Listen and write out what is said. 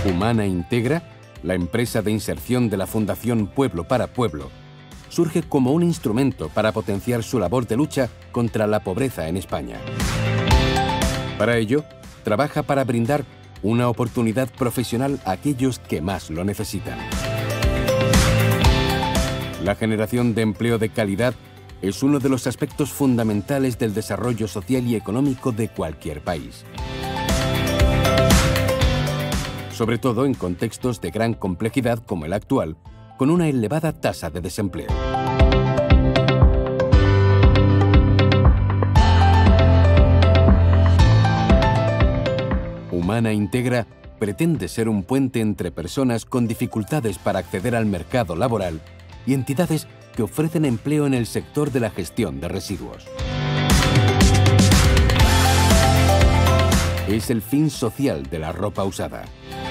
Humana Integra, la empresa de inserción de la Fundación Pueblo para Pueblo, surge como un instrumento para potenciar su labor de lucha contra la pobreza en España. Para ello, trabaja para brindar una oportunidad profesional a aquellos que más lo necesitan. La generación de empleo de calidad es uno de los aspectos fundamentales del desarrollo social y económico de cualquier país, sobre todo en contextos de gran complejidad como el actual, con una elevada tasa de desempleo. Humana Integra pretende ser un puente entre personas con dificultades para acceder al mercado laboral y entidades que ofrecen empleo en el sector de la gestión de residuos. Es el fin social de la ropa usada.